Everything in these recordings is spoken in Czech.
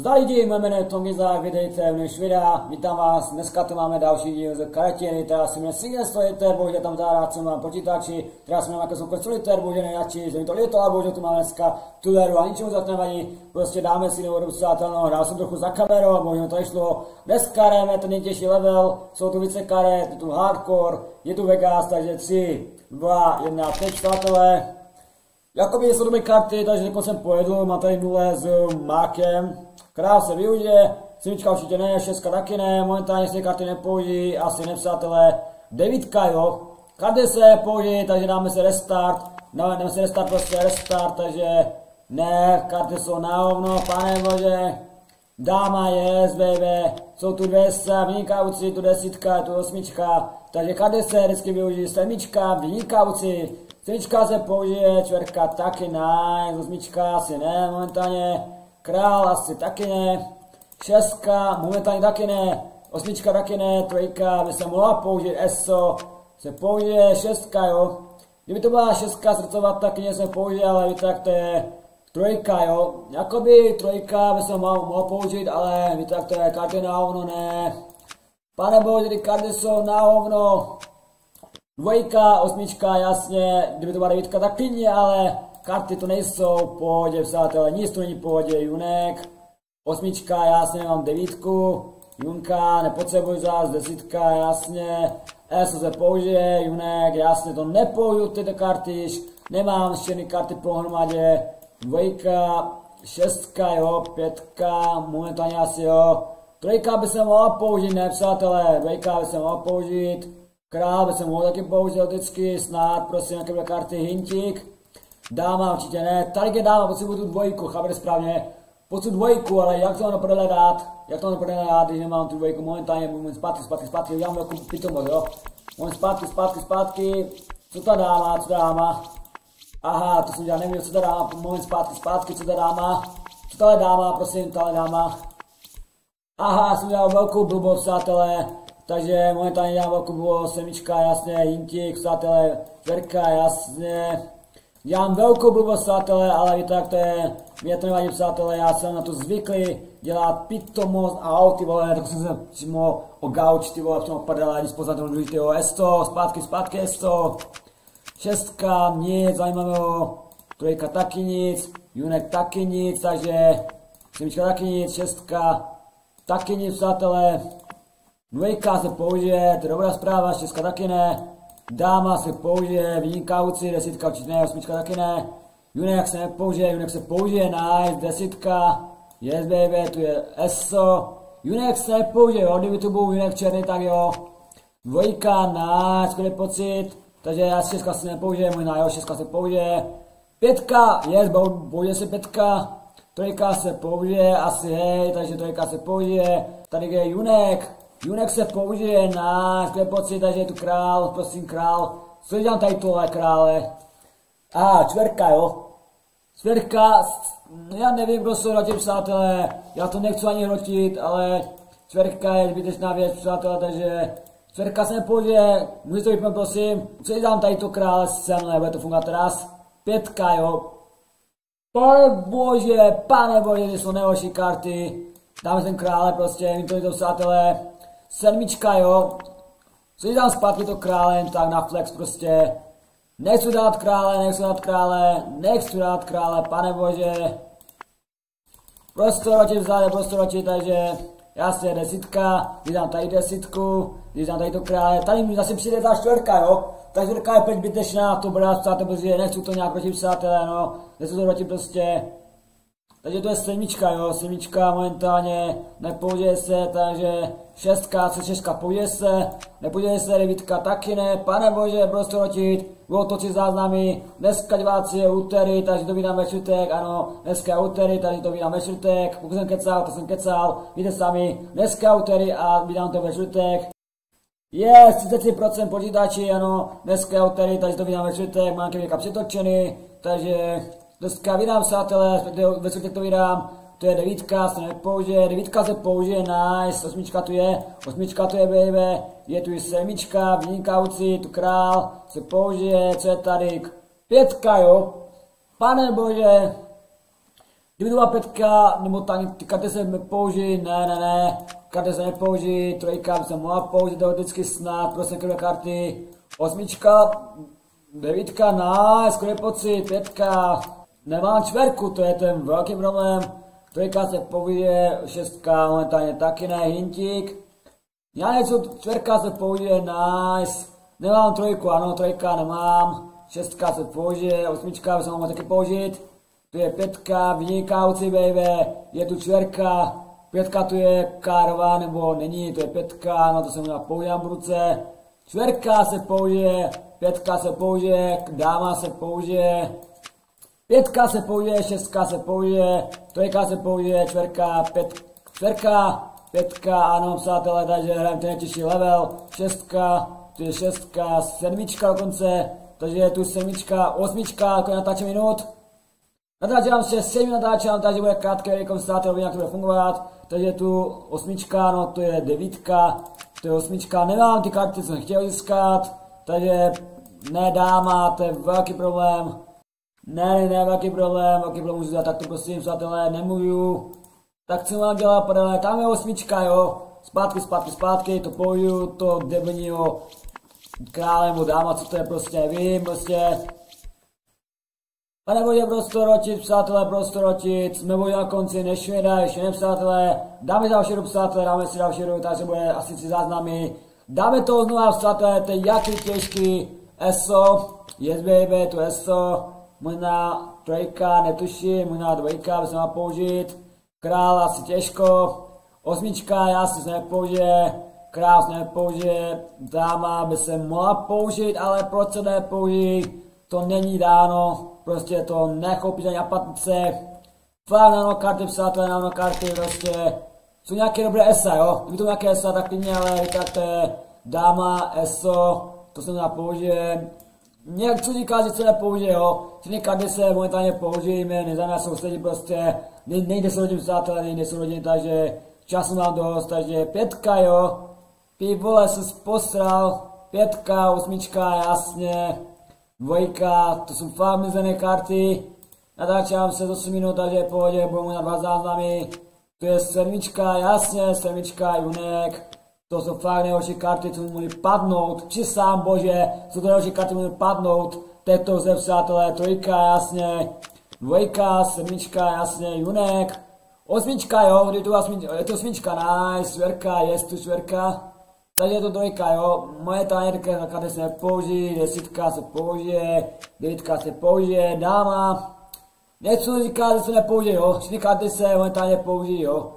Zdar lidi, moje jméno je Tongiza, vydejte dnešní videa, vítám vás, dneska tu máme další díl z karetiny, která se jmenuje Single Solitaire, bohužel tam zahrát jsem vám počítači, která se jmenuje jako Super Solitaire, bohužel nejradši, že mi to líto, ale bohužel tu máme dneska tuleru a ničemu zase nevadí, prostě dáme si novou dostatelnou, hrál jsem trochu za kamerou, bohužel to nešlo, dneska hrajeme ten nejtěžší level, jsou tu více karet, je tu hardcore, je tu Vegas, takže 3, 2, 1, teď přátelé. Jakoby jsou dobré karty, takže jako jsem pojedl, mám tady 0 s mákem. Král se využije, semička určitě ne, 6 taky ne, momentálně se karty nepoužijí, asi ne přátelé. 9 jo, karty se použijí, takže dáme se restart, dáme se restart, prostě restart, takže ne, karty jsou na hovno, pane bože. Dáma je, baby, jsou tu 2 vynikavci, tu 10, tu 8, takže karty se vždycky využijí, 7, vynikavci. Semička se použije, 4 taky ne, 8 asi ne, momentálně. Král asi taky ne, 6 momentálně taky ne, 8 taky ne, 3 by se mohla použít, ESO se použije, 6 jo. Kdyby to byla 6 srdcová, taky se použije, ale víte, jak to je 3 jo. Jakoby 3 by se mohla použít, ale víte, jak to je, karty na hovno ne. Pane bože, ty karty jsou na hovno. 2, 8, jasně, kdyby to byla 9, tak klidně, ale karty to nejsou, v pohodě, přátelé, nic to není v pohodě, Junek, 8, jasně, mám 9, Junka, nepotřebuji zás, 10, jasně, ESO se použije, Junek, jasně, to nepoužiju tyto karty, nemám všechny karty pohromadě, 2, 6, jo, 5, momentálně asi jo, 3 by se mohla použít, ne přátelé, 2 by se mohla použít, král by se mohl taky použít vždycky, snad, prosím, jaké byly karty, hintík. Dáma určitě ne, tady je dáma, potřebuji tu 2, chápete správně, potřebuji 2, ale jak to nepůjde dát, když nemám tu 2, momentálně můžu zpátky, udělám velkou pitomost, jo, můžu zpátky, co ta dáma, aha, to jsem dělal, nevěděl, co ta dáma, moment zpátky, co ta dáma, prosím, tahle dáma, aha, jsem dělal velkou blbost, přátelé, takže momentálně dělám velkou blbost, 7, jasně, hintík, přátelé, 4, jasně. Dělám velkou blbost, přátelé, ale víte, jak to je, mě to nevadí, přátelé, já jsem na to zvyklý dělat pitomost a ty vole, tak jsem se přímo o gauč, ty vole, přímo prdele, když poznat toho důležitého, S100, zpátky S100, 6, nic zajímavého, 3 taky nic, Junek taky nic, takže 7 taky nic, 6 taky nic, přátelé, 2 se použije, to je dobrá zpráva, 6 taky ne. Dáma se použije, vynikavci, 10 určitě ne, 8 taky ne. Junek se nepoužije, Junek se použije, nice, 10, yes baby, tu je ESO. Junek se nepoužije, jo, kdyby tu byl Junek černý, tak jo. 2, nice, skvělý pocit, takže já 6 se nepoužije, možná jo, 6 se použije. 5, yes, použije se 5, 3 se použije, asi hej, takže 3 se použije, tady je Junek. Junek se použije na skvělý pocit, takže je tu král, prosím král. Co dělám tady tohle krále? Aha, 4, jo. 4, já nevím, kdo jsou hrotit, přátelé. Já to nechci ani hrotit, ale 4 je zbytečná věc, přátelé, takže 4 se nepoužije. Můžete to vypnout, prosím. Co dělám tady to krále sem, nebude to fungovat teraz. 5, jo. Pane bože, ty jsou nejhorší karty. Dáme sem krále, prostě, mi to přátelé. 7, jo, co dám zpátky to krále, jen tak na flex prostě, nechci dát krále, pane bože, prostě, takže jasně 10, když dám tady 10, když dám tady to krále, tady mi zase přijde ta 4, jo, ta 4 je pět zbytečná, to bude přátelé, protože nechci to nějak proti přátelé, no, nechci to proti prostě. Takže to je 7, jo, 7 momentálně nepoužije se, takže 6 použije se, nepoužije se, 9 taky ne, pane bože, prostě rotit, budou točit záznamy, dneska diváci je úterý, takže to vydám ve čtvrtek, ano, dneska je úterý, takže to vydám ve čtvrtek, pokud jsem kecal, to jsem kecal, víte sami, dneska je úterý a vydám to ve čtvrtek. Je, 33% počítači, ano, dneska je úterý, takže to vydám ve čtvrtek, mám kvěka přetočený, takže dneska vydám, přátelé, ve čtvrtek to vydám, to je 9, se nepoužije, 9 se použije, nice, 8 tu je, 8 tu je baby, je tu i 7, vynikavci, tu král, se použije, co je tady, 5, jo, pane bože, Kdyby to byla pětka, nebo ty karty se nepoužijí, ne, karty se nepoužijí, trojka by se mohla použít teoreticky snad, prostě krve karty, osmička, devítka, skoro je pocit, pětka, nemám čverku, to je ten velký problém, trojka se použije, šestka momentálně taky ne, hintík, já něco, čverka se použije, nemám trojku, ano, trojka nemám, šestka se použije, osmička by se mohla taky použít, tu je pětka, vynikaucí baby, je tu čverka, pětka tu je kárová, nebo není, to je pětka, no to se možná používám v ruce, čverka se použije, pětka se použije, dáma se použije, pětka se použije, šestka se použije, trojka se použije, čverka, pětka, ano přátelé, takže hrajeme ten nejtěžší level, šestka, tu je šestka, sedmička dokonce, takže je tu sedmička, osmička, kolik natáčím minut. Natáčám se 7 natáčám, takže bude krátké rekonstrátor, jak to bude fungovat. Takže je tu osmička, no to je devítka, to je osmička, nemám ty karty, co jsem chtěl získat, takže ne dáma, to je velký problém. Ne, velký problém můžu dělat, tak to prosím, přátelé, nemůžu. Tak co mám dělat, podle, tam je osmička, jo, zpátky, to použiju, to debilního krále nebo dáma, co to je, prostě nevím, prostě. A nebude prostoročit, přátelé, prostoročit, jsme budeme na konci, nešvěda, ještě ne, přátelé, dáme další hru, přátelé, dáme si další hru, takže bude asi 3 záznamy. Dáme to znova, přátelé, to je jaký těžký, ESO, yes baby, to ESO, možná trojka, netuším, možná dvojka by se měla použít, král asi těžko, osmička, já si se nepoužije, král se nepoužije, dáma by se mohla použít, ale proč se nepoužít, to není dáno. Prostě to nechopíte na patnice. Fakt nanokarty, přátelé, nanokarty, prostě. Jsou nějaké dobré ESA, jo? Kdyby to nějaké ESA, tak klidně, ale tak to je dáma, ESO, to se dá použije. Něco říká, že se nepoužije, jo? Všechny karty se momentálně použijeme, neznamená soustředit prostě. Nejde se rodin, přátelé, nejde se rodin, takže času mám dost, takže pětka, jo? Pivole se posral, pětka, osmička, jasně. Dvojka, to jsou fakt mizené karty, natáčám se 8 minut, takže v pohodě, budu na 2 záznamy, to je sedmička, jasně, sedmička, Junek, to jsou fakt nejhorší karty, co mi mohly padnout, či sám bože, jsou to nejhorší karty, co mi mohly padnout, této ze přátelé, trojka, jasně, dvojka, sedmička, jasně, Junek, osmička, jo, je to osmička, nice, čverka, je tu čverka. Takže je to dvojka, jo, moje tajnerka karty se nepoužije, desítka se použije, devítka se použije, dáma, něco říká, že se nepoužije, jo, všechny karty se momentálně použijí, jo,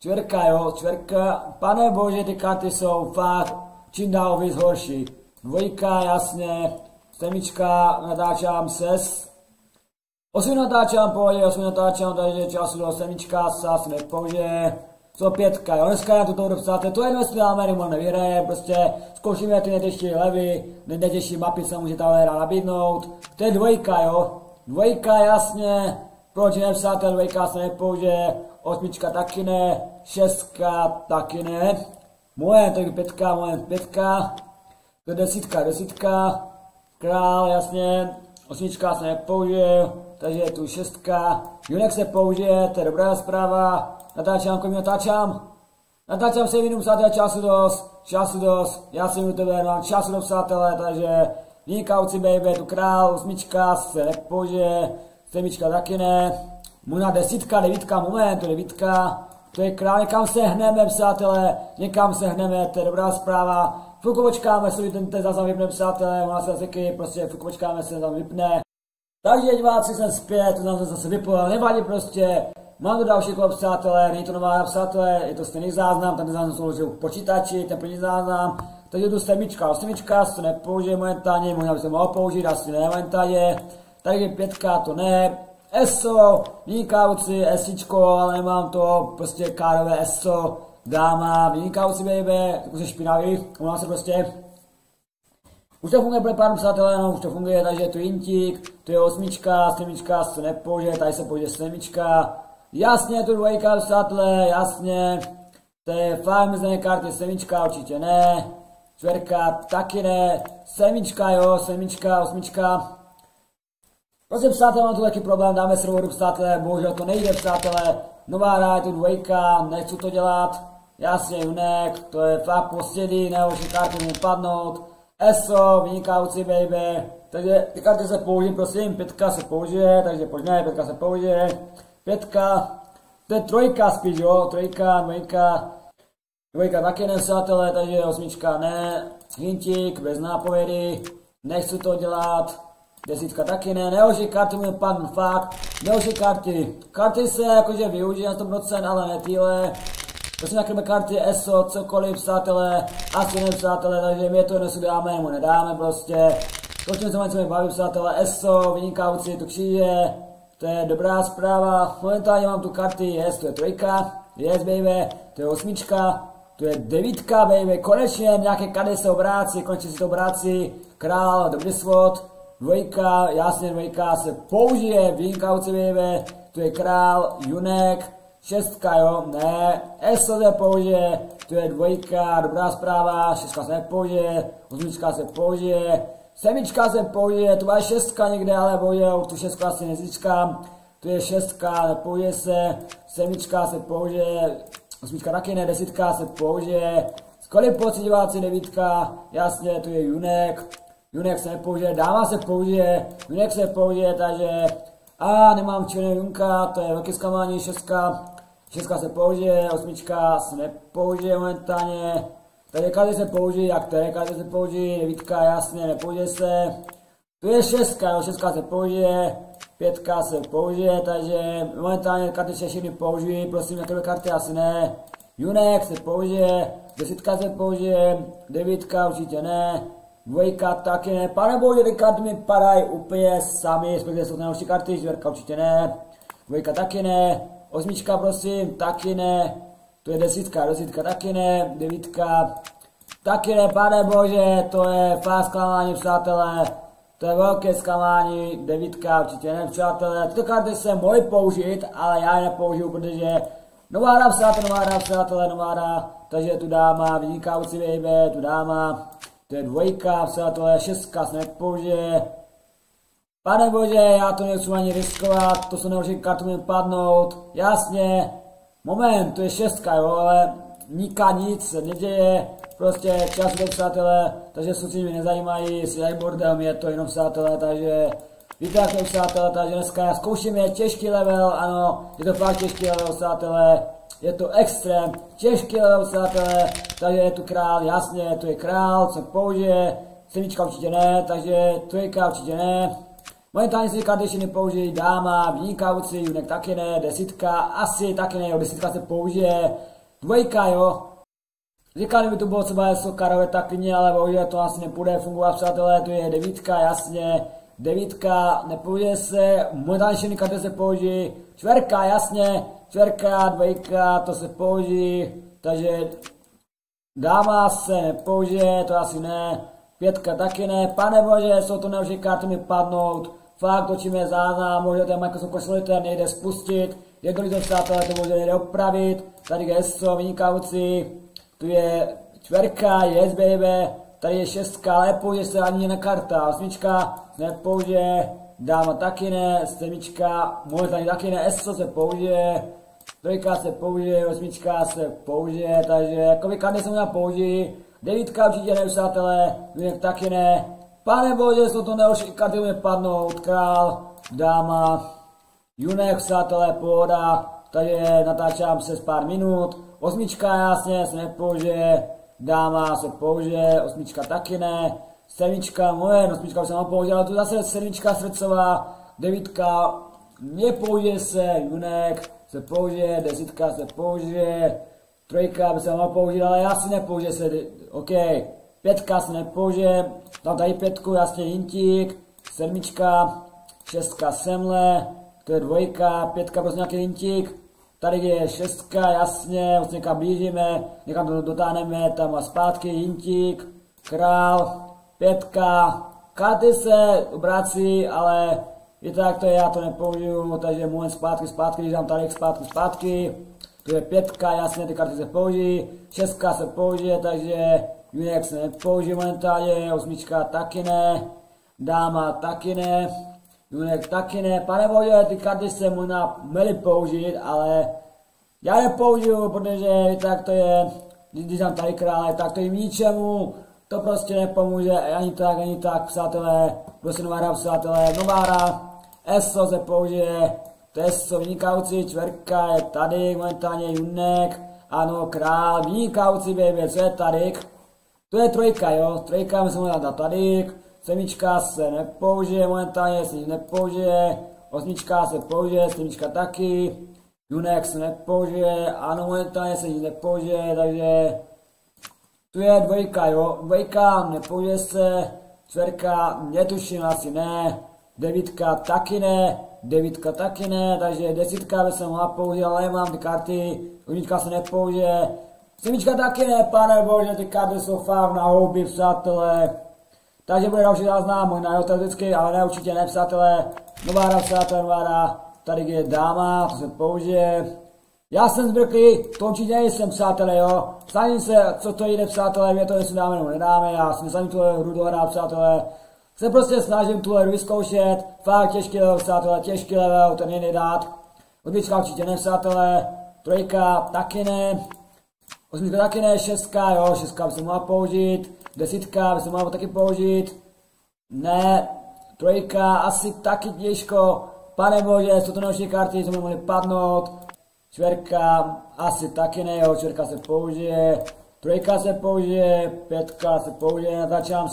čverka, pane bože, ty karty jsou fakt čím dál víc horší, dvojka, jasně, sedmička, natáčám ses, 8 natáčám, pohodě, 8 natáčám, takže času do sedmička se asi nepoužije. Co pětka, jo, dneska já tuto hru psáte, to je jedno, jestli dáme nebo nevyhraje, prostě zkoušíme ty nejtěžší levy, nejtěžší mapy se může ta hra nabídnout, to je dvojka, jo, dvojka, jasně, proč nepsáte, dvojka se nepoužije, osmička taky ne, šestka taky ne, moje, to je pětka, to je desítka, král, jasně, osmička se nepoužije, takže je tu šestka, Junek se použije, to je dobrá zpráva. Natáčám, kolik natáčám se minut, přátelé, času dost, já jsem youtuber, mám času dost, přátelé, takže vynikaucí baby, tu král, osmička se nepoužije, sedmička taky ne, možná desítka, devítka, moment, to je devítka, to je král, někam se hneme, přátelé, to je dobrá zpráva, chvilku počkáme, se ten záznam vypne, přátelé, ona se taky, prostě chvilku počkáme, se tam vypne, takže diváci jsem zpět, to jsem zase vypl, nevadí prostě. Mám to další kolo, přátelé, není to nová, přátelé, je to stejný záznam, ten záznam sloužil k počítači, ten první záznam, takže je tu osmička se nepoužije momentálně, možná by se mohl použít, asi ne momentálně, takže pětka to ne, ESO, vynikauci, esičko, ale nemám to, prostě kárové ESO, dáma, vynikauci baby, tak už je špinavý, umám se prostě. Už to funguje, bude pár přátelé, no, už to funguje, takže je tu intík, to je osmička, sedmička se nepoužije, tady se použije sedmička. Jasně, tu dvojka, přátelé, jasně, to je fakt mizené karty, sedmička určitě ne, čverka taky ne, sedmička jo, osmička, Prostě přátelé, mám tu taky problém, dáme serveru přátelé, bohužel to nejde přátelé. Nová hra, je tu dvojka, nechci to dělat. Jasně, Junek, to je fakt poslední, nehoří karty mu padnout. ESO, vynikaucí baby. Takže ty karty se použijí, prosím, 5 se použije, takže pojďme, 5 se použije. 5, to je 3 spíš, jo, 3, 2. Dvojka taky ne, přátelé, takže 8 ne. Hintík, bez nápovědy, nechci to dělat. 10 taky ne, nehoří karty mu padnou, fakt, nehoří karty. Karty se jakože využijí na 100%, ale ne tyhle. Prosím, jaké karty, ESO, cokoliv, přátelé, asi ne, přátelé, takže my to dnes dáme, mu nedáme prostě. To, čím se mi baví, přátelé, ESO, vynikaucí, tu kříže, to je dobrá zpráva. Momentálně mám tu karty, yes, to je 3, yes, baby, to je 8, to je 9, baby, konečně nějaké kady se obrácí, konečně si to obrácí, král, dobrý svod, 2, jasně 2 se použije, vynikaucí, baby, to je král, Junek, 6, jo, ne, ESO se použije, to je 2, dobrá zpráva, 6 se nepoužije, 8 se použije, 7 se použije, to bude 6 někde, ale bohužel tu 6 asi nezískám, to je 6, nepoužije se, 7 se použije, 8 taky ne, 10 se použije, kolik pocitováci 9, jasně, to je Junek, Junek se nepoužije, dáma se použije, Junek se použije, takže nemám černého Junka, to je velké zklamání, 6 se použije, 8 se nepoužije momentálně, tady karty se použije, jak to je, karty se použije, 9 jasně, nepoužije se, tu je 6, jo, 6 se použije, 5 se použije, takže momentálně karty se všechny použijí, prosím, jaké karty asi ne, Junek se použije, 10 se použije, 9 určitě ne, 2 taky ne, pane bože, ty karty mi padají úplně sami, respektive jsou to nejlepší karty, 4 určitě ne, 2 taky ne, 8 prosím, taky ne, to je 10 taky ne, 9 taky ne, pane bože, to je fakt zklamání, přátelé, to je velké zklamání, 9 určitě ne, přátelé, tyto karty se mohly použít, ale já je nepoužiju, protože nová hra, přátelé, nová hra, takže tu dáma, vynikaucí baby, tu dáma, to je 2, přátelé, 6 se nepoužije. Pane bože, já to nechci ani riskovat, to jsou nejhorší karty mi padnout, jasně, moment, to je 6, jo, ale nic se neděje, prostě čas do přátelé, takže souci mě nezajímají, si dají bordel, je to jenom přátelé, takže víte jak to přátelé, takže dneska zkoušíme těžký level, ano, je to fakt těžký level přátelé, je to extrém, těžký level přátelé, takže je tu král, jasně, tu je král, co použije, 7 určitě ne, takže 3 určitě ne. Momentálně si karty ještě nepoužijí, dáma, vynikaucí, Junek taky ne, 10 asi taky ne, jo, 10 se použije, 2 jo. Říkali by to bylo třeba ESO karové taky, ale bohužel to asi nepůjde fungovat, přátelé, to je 9, jasně, 9 nepoužije se, momentálně všechny karty se použijí, 4 jasně, 4, 2 to se použijí, takže dáma se nepoužije, to asi ne, 5 taky ne, pane bože, jsou to nejlepší karty mi padnout, fakt točíme záznam, možná ten Microsoft Solitaire nejde spustit, jedno to přátelé, to možná nejde opravit, tady je ESO, vynikaucí, tu je 4, yes baby, tady je 6, ale nepoužije se ani jedna karta, 8 nepoužije, dáma taky ne, 7, momentálně taky ne, ESO se použije, 3 se použije, 8 se použije, takže jakoby karty se možná použijí, 9 určitě ne, přátelé, Junek taky ne, pane bože, jsou to nejhorší karty, mě padnout, král, dáma, Junek, přátelé, pohoda, takže natáčám se z pár minut, 8 jasně se nepoužije, dáma se použije, 8 taky ne, 7 moje, 8 už jsem ho použil, ale tu zase 7 srdcová, 9 nepoužije se, Junek se použije, 10 se použije, 3 by se mohl použít, ale já si nepoužije se, OK, 5 se nepoužije, tam tady 5, jasně hintík, 7, 6 semle, to je 2, 5 prostě nějaký hintík, tady je 6, jasně, už někam blížíme, někam to dotáhneme, tam a zpátky, hintík, král, 5, karty se obrací, ale víte jak to je, já to nepoužiju, takže moment zpátky, když dám tady zpátky, to je 5, jasně, ty karty se použijí, 6 se použije, takže Junek se nepoužije momentálně, 8 taky ne, dáma taky ne, Junek taky ne. Pane bože, ty karty se možná měly použít, ale já nepoužiju, protože tak to je, když dám tady krále, tak to jim ničemu, to prostě nepomůže, ani tak, přátelé, prostě Novára, přátelé, Novára, ESO se použije, to je ESO vynikaucí, čverka je tady, momentálně Junek, ano, král, vynikaucí, baby, co je tady? To je trojka, jo, trojka, myslím, že dát tady, semička se nepoužije, momentálně se nic nepoužije, osmička se použije, semička taky, Junek se nepoužije, ano, momentálně se nic nepoužije, takže tu je dvojka, jo, dvojka nepoužije se, čtverka netuším, asi ne, devítka taky ne, takže desítka by se mohla použít, ale nemám ty karty, jednička se nepoužije, semička taky ne, pane bože, ty karty jsou fakt na houby, přátelé, takže bude další záznam, možná jo, teoreticky, ale ne, určitě ne, přátelé, Novára, přátelé, Novára, tady je dáma, to se použije. Já jsem zbrklý, to určitě nejsem, přátelé, jo. Snažím se, co to jde, přátelé, mě to jestli dáme nebo nedáme, já si nesnažím tuhle hru dohrát, přátelé. Se prostě snažím tuhle hru vyzkoušet, fakt těžký level, přátelé, těžký level, ten nejde dát. Odbička určitě ne, přátelé, trojka taky ne, osmička taky ne, šestka, jo, šestka by se mohla použít, desítka by se mohla taky použít, ne, trojka asi taky těžko, pane bože, jsou to další karty, co by mohly padnout, čtverka asi taky ne, jo, čtverka se použije, trojka se použije, pětka se použije, natáčám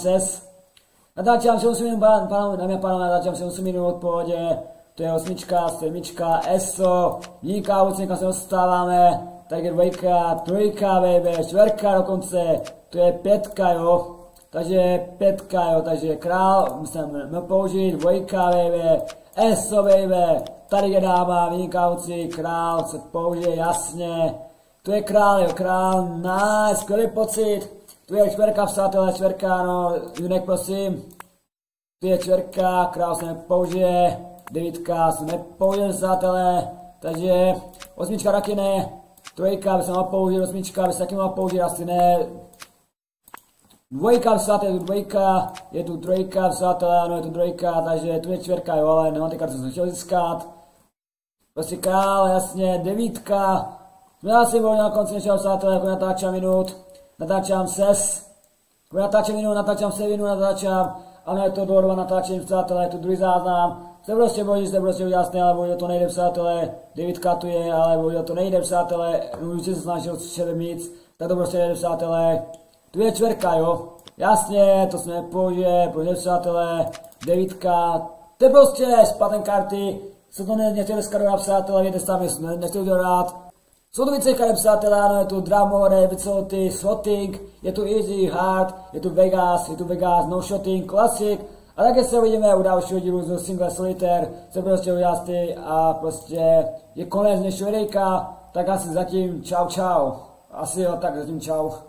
se 8 minut, dámy a pánové, natáčám se 8 minut, pohodě, to je osmička, sedmička, ESO, vynikaující, někam se dostáváme, tak je dvojka, trojka, baby, čtverka dokonce, to je pětka, jo, takže pětka, jo, takže král, musíme použít, dvojka, baby, ESO, baby, tady je dáma, vynikaující, král se použije, jasně, tu je král, jo, král, nice, skvělý pocit, tu je čtverka, přátelé, čtverka, no, Junek, prosím, tu je čtverka, král se nepoužije, devítka se nepoužije, přátelé, takže osmička taky ne, trojka by se mohla použít, osmička by se taky mohla použít, asi ne, dvojka, přátelé, je tu dvojka, je tu trojka, přátelé, ano, je tu trojka, takže tu je čtverka, jo, ale nemám ty karty, co jsem chtěl získat, prostě král, jasně, devítka, jsme asi volně na konci nešel, přátelé, jako natáčám minut, natáčám ses, jako natáčám minut, natáčám sevinu, natáčám, ano, je to do natáčení, přátelé, je tu druhý záznam, jste prostě jasné, ale bohužel to nejde, přátelé, devítka tu je, ale bohužel to nejde, přátelé, určitě se snažil střelit víc, tak to prostě nejde, přátelé, tu je čtverka, jo, jasně, to se nepoužije, přátelé, devítka, to je prostě špatné karty, co to nechtěli skladovat, přátelé, víte sami, nechtěli udělat. Jsou to více karty, přátelé, ano, je tu Dramore, Vicoty, Shotting, je tu Easy, Hard, je tu Vegas, No Shotting, Classic. A také se uvidíme u dalšího dílu z Single Solitaire, se prostě uděláte a prostě je konec dnešního videjka, tak asi zatím čau. Asi jo, tak zatím čau.